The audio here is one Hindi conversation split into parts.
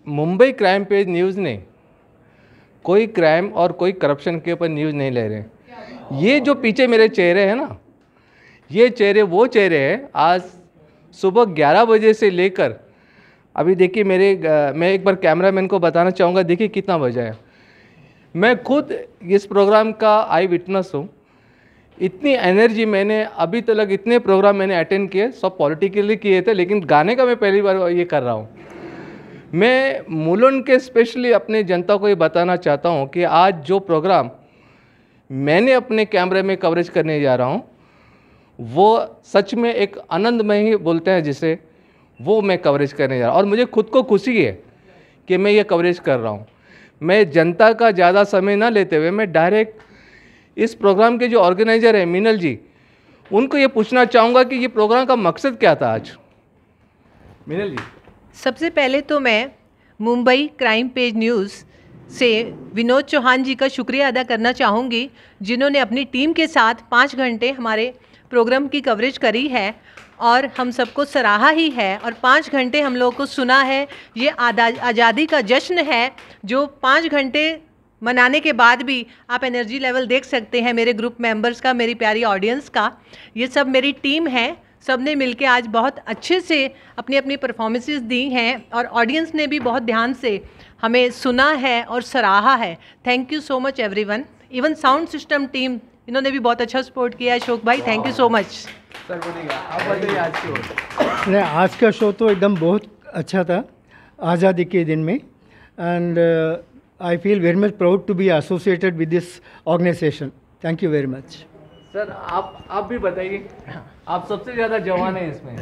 मुंबई क्राइम पेज न्यूज़ ने कोई क्राइम और कोई करप्शन के ऊपर न्यूज़ नहीं ले रहे। ये जो पीछे मेरे चेहरे हैं ना, ये चेहरे वो चेहरे हैं। आज सुबह 11 बजे से लेकर अभी देखिए मैं एक बार कैमरामैन को बताना चाहूँगा, देखिए कितना बजा है। मैं खुद इस प्रोग्राम का आई विटनेस हूँ। इतनी एनर्जी मैंने अभी तक इतने प्रोग्राम मैंने अटेंड किए, सब पॉलिटिकली किए थे, लेकिन गाने का मैं पहली बार ये कर रहा हूँ। मैं मुलुंड के स्पेशली अपने जनता को ये बताना चाहता हूँ कि आज जो प्रोग्राम मैंने अपने कैमरे में कवरेज करने जा रहा हूँ वो सच में एक आनंदमय ही बोलते हैं जिसे, वो मैं कवरेज करने जा रहा हूँ। और मुझे खुद को खुशी है कि मैं ये कवरेज कर रहा हूँ। मैं जनता का ज़्यादा समय ना लेते हुए मैं डायरेक्ट इस प्रोग्राम के जो ऑर्गेनाइज़र हैं मीनल जी, उनको ये पूछना चाहूँगा कि ये प्रोग्राम का मकसद क्या था आज। मीनल जी। सबसे पहले तो मैं मुंबई क्राइम पेज न्यूज़ से विनोद चौहान जी का शुक्रिया अदा करना चाहूँगी, जिन्होंने अपनी टीम के साथ 5 घंटे हमारे प्रोग्राम की कवरेज करी है और हम सबको सराहा ही है। और 5 घंटे हम लोगों को सुना है। ये आज़ादी का जश्न है जो 5 घंटे मनाने के बाद भी आप एनर्जी लेवल देख सकते हैं मेरे ग्रुप मेंबर्स का, मेरी प्यारी ऑडियंस का। ये सब मेरी टीम है, सब ने मिलके आज बहुत अच्छे से अपनी अपनी परफॉर्मेंसेस दी हैं और ऑडियंस ने भी बहुत ध्यान से हमें सुना है और सराहा है। Thank you so much everyone. Even sound system team, इन्होंने भी बहुत अच्छा सपोर्ट किया है। अशोक भाई, thank you so much. Sir बोलिएगा, आप बताइए आज की नहीं, आज का शो तो एकदम बहुत अच्छा था आज़ादी के दिन में। And I feel very much proud to be associated with this organisation. Thank you very much. Sir आप भी बताइए, आप सबसे ज़्यादा जवान हैं इसमें।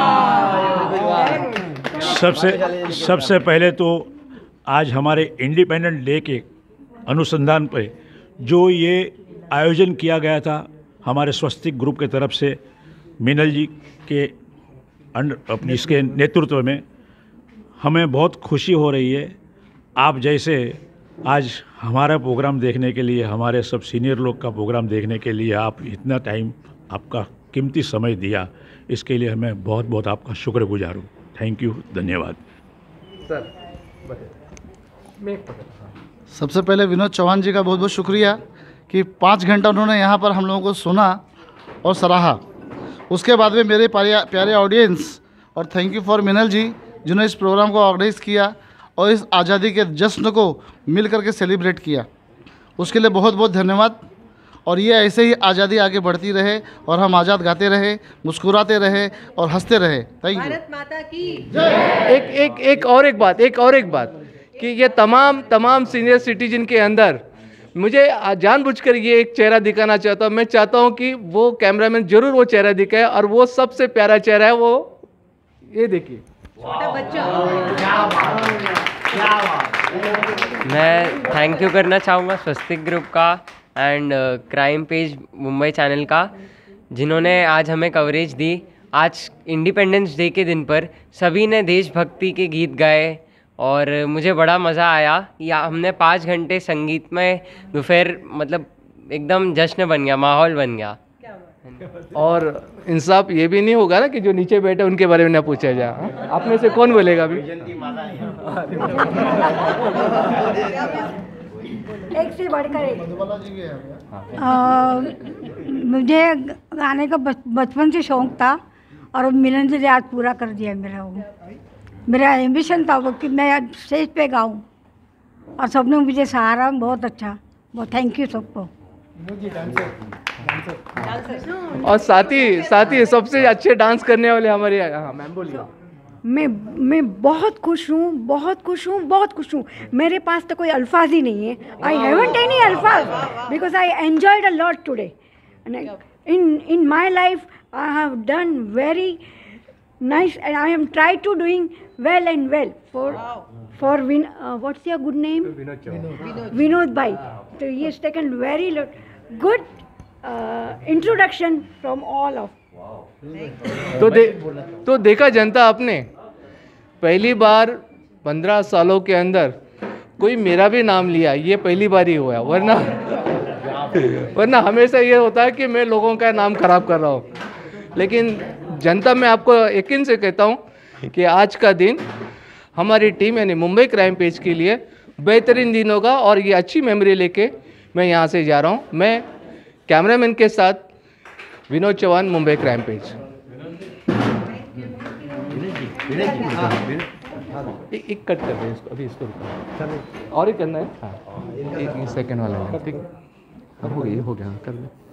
सबसे पहले तो आज हमारे इंडिपेंडेंट डे के अनुसंधान पे जो ये आयोजन किया गया था हमारे स्वस्तिक ग्रुप के तरफ से मीनल जी के अपनी इसके नेतृत्व में, हमें बहुत खुशी हो रही है। आप जैसे आज हमारा प्रोग्राम देखने के लिए, हमारे सब सीनियर लोग का प्रोग्राम देखने के लिए आप इतना टाइम, आपका कीमती समय दिया, इसके लिए मैं बहुत बहुत आपका शुक्रगुजार हूँ। थैंक यू, धन्यवाद। सर सबसे पहले विनोद चौहान जी का बहुत बहुत शुक्रिया कि 5 घंटा उन्होंने यहाँ पर हम लोगों को सुना और सराहा। उसके बाद में मेरे प्यारे ऑडियंस, और थैंक यू फॉर मिनल जी जिन्होंने इस प्रोग्राम को ऑर्गेनाइज़ किया और इस आज़ादी के जश्न को मिल करके सेलिब्रेट किया, उसके लिए बहुत बहुत धन्यवाद। और ये ऐसे ही आज़ादी आगे बढ़ती रहे और हम आज़ाद गाते रहे, मुस्कुराते रहे और हंसते रहे। Thank you. भारत माता की एक और बात कि ये तमाम सीनियर सिटीजन के अंदर मुझे जानबूझकर ये एक चेहरा दिखाना चाहता हूँ। मैं चाहता हूँ कि वो कैमरामैन जरूर वो चेहरा दिखाए, और वो सबसे प्यारा चेहरा है, वो ये देखिए, छोटा बच्चा। मैं थैंक यू करना चाहूँगा स्वस्तिक ग्रुप का and crime page Mumbai channel का, जिन्होंने आज हमें कवरेज दी। आज इंडिपेंडेंस डे के दिन पर सभी ने देशभक्ति के गीत गाए और मुझे बड़ा मज़ा आया। या हमने 5 घंटे संगीतमय दोपहर, मतलब एकदम जश्न बन गया, माहौल बन गया। और इंसाफ ये भी नहीं होगा ना कि जो नीचे बैठे उनके बारे में ना पूछा जाए। आप में से कौन बोलेगा अभी? एक से बढ़कर एक। मुझे गाने का बचपन से शौक था और मिलन जी ने आज पूरा कर दिया। मेरा एम्बिशन था वो कि मैं स्टेज पे गाऊं, और सबने मुझे सहारा। बहुत अच्छा, बहुत थैंक यू सबको। और साथ ही सबसे अच्छे डांस करने वाले हमारे, हाँ मैम बोलिए। मैं बहुत खुश हूँ। मेरे पास तो कोई अल्फाज ही नहीं है। आई हैवंट एनी अल्फाज because I enjoyed a lot today. In my life I have done very nice and I am tried to doing well for what's your good name? Vinod bhai. So he has taken very good introduction from all of. तो देखा जनता आपने, पहली बार 15 सालों के अंदर कोई मेरा भी नाम लिया, ये पहली बार ही हुआ। वरना हमेशा ये होता है कि मैं लोगों का नाम खराब कर रहा हूँ। लेकिन जनता, मैं आपको यकीन से कहता हूँ कि आज का दिन हमारी टीम यानी मुंबई क्राइम पेज के लिए बेहतरीन दिन होगा और ये अच्छी मेमोरी लेके मैं यहाँ से जा रहा हूँ। मैं कैमरामैन के साथ विनोद चौहान, मुंबई क्राइम पेज। एक कट कर दे इसको, अभी इसको रुको और ही करना है। हाँ, एक सेकंड वाला है, ठीक है, अब हो गया, कर ले।